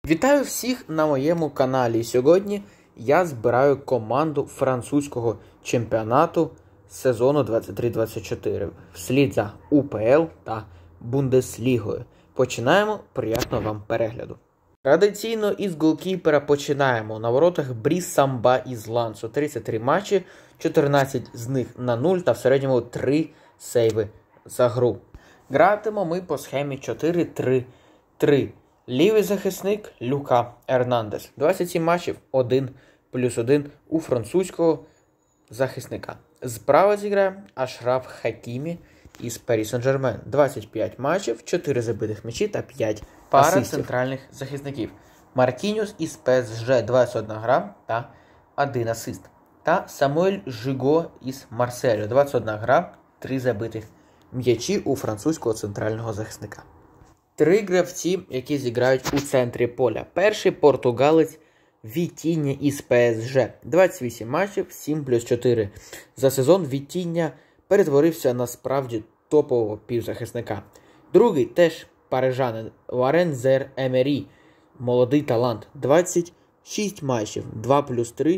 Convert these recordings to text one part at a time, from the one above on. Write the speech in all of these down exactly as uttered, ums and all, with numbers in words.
Вітаю всіх на моєму каналі. Сьогодні я збираю команду французького чемпіонату сезону двадцять три двадцять чотири вслід за УПЛ та Бундеслігою. Починаємо. Приятного вам перегляду. Традиційно із голкіпера починаємо. На воротах Бріс Самба із Лансу. тридцять три матчі, чотирнадцять з них на нуль та в середньому три сейви за гру. Гратимо ми по схемі чотири три три. Лівий захисник Люка Ернандес. двадцять сім матчів, один плюс один у французького захисника. Справа зіграє Ашраф Хакімі із Парі Сен-Жермен. двадцять п'ять матчів, чотири забитих м'ячі та п'ять пара асистів. Центральних захисників. Маркіньос із ПСЖ. двадцять одна гра та один асист. Та Самуель Жиго із Марселю. двадцять одна гра, три забитих м'ячі у французького центрального захисника. Три гравці, які зіграють у центрі поля. Перший португалець Вітіння із ПСЖ. двадцять вісім матчів, сім плюс чотири. За сезон Вітіння перетворився на справді топового півзахисника. Другий теж парижанин Лорен Зер Емері. Молодий талант. двадцять шість матчів, два плюс три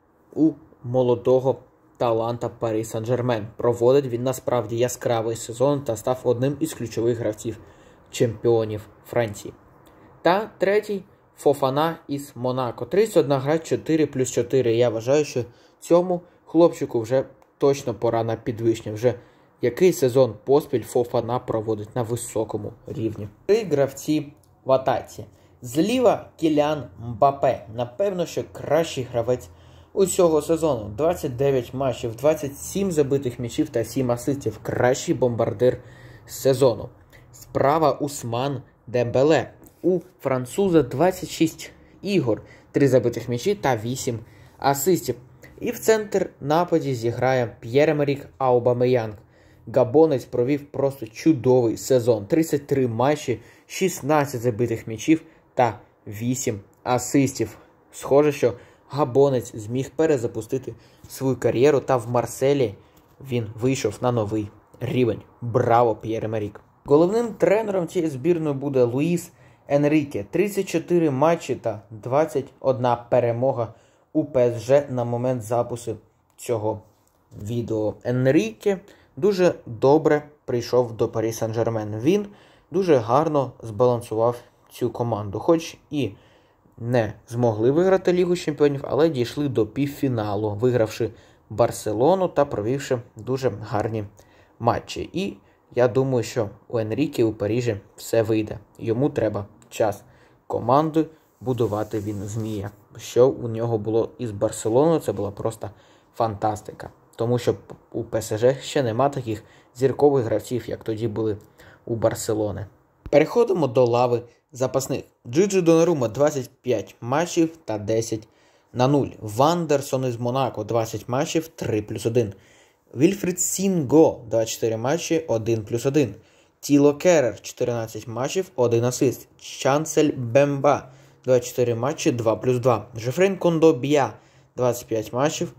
у молодого таланта Парі Сен-Жермен. Проводить він насправді яскравий сезон та став одним із ключових гравців чемпіонів Франції. Та третій Фофана із Монако. тридцять одна гра, чотири плюс чотири. Я вважаю, що цьому хлопчику вже точно пора на підвищення. Вже який сезон поспіль Фофана проводить на високому рівні. Три гравці в атаці. Зліва Кілян Мбапе. Напевно, що кращий гравець усього сезону. двадцять дев'ять матчів, двадцять сім забитих м'ячів та сім асистів. Кращий бомбардир сезону. Справа Усман Дембеле. У француза двадцять шість ігор, три забитих м'ячі та вісім асистів. І в центр нападі зіграє П'єр-Емерік Аубамеянг. Габонець провів просто чудовий сезон. тридцять три матчі, шістнадцять забитих м'ячів та вісім асистів. Схоже, що габонець зміг перезапустити свою кар'єру та в Марселі він вийшов на новий рівень. Браво, П'єр-Емерік! Головним тренером цієї збірної буде Луїс Енріке. тридцять чотири матчі та двадцять одна перемога у ПСЖ на момент запису цього відео. Енріке дуже добре прийшов до Парі Сен-Жермен. Він дуже гарно збалансував цю команду. Хоч і не змогли виграти Лігу Чемпіонів, але дійшли до півфіналу, вигравши Барселону та провівши дуже гарні матчі. І я думаю, що у Енріке у Парижі все вийде. Йому треба час. Команду будувати він зміє. Що у нього було із Барселоною, це була просто фантастика. Тому що у ПСЖ ще нема таких зіркових гравців, як тоді були у Барселони. Переходимо до лави запасних. Джиджи Донарума двадцять п'ять матчів та десять на нуль. Вандерсон із Монако двадцять матчів, три плюс один. Вільфрід Сінго двадцять чотири матчі, один плюс один. Тіло Керер чотирнадцять матчів, один асист. Чансель Бемба двадцять чотири матчі, два плюс два. Жефрен Кондобія двадцять п'ять матчів.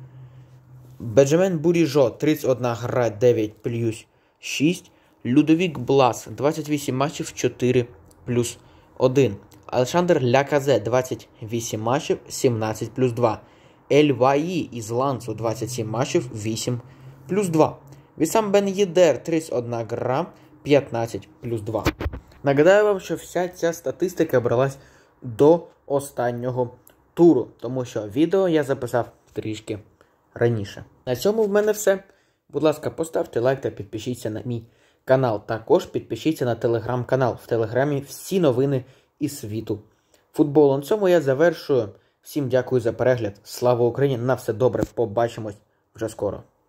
Бенджамен Буріжо тридцять одна гра, дев'ять плюс шість. Людовік Блас двадцять вісім матчів, чотири плюс один. Алешандр Ляказе двадцять вісім матчів, сімнадцять плюс два. Ель Ваї із Лансу двадцять сім матчів, вісім плюс два. Вісам Бен Єдер тридцять одна гра, п'ятнадцять плюс два. Нагадаю вам, що вся ця статистика бралась до останнього туру, тому що відео я записав трішки раніше. На цьому в мене все. Будь ласка, поставте лайк та підпишіться на мій канал. Також підпишіться на телеграм-канал. В телеграмі всі новини із світу футболу. На цьому я завершую. Всім дякую за перегляд. Слава Україні! На все добре. Побачимось вже скоро.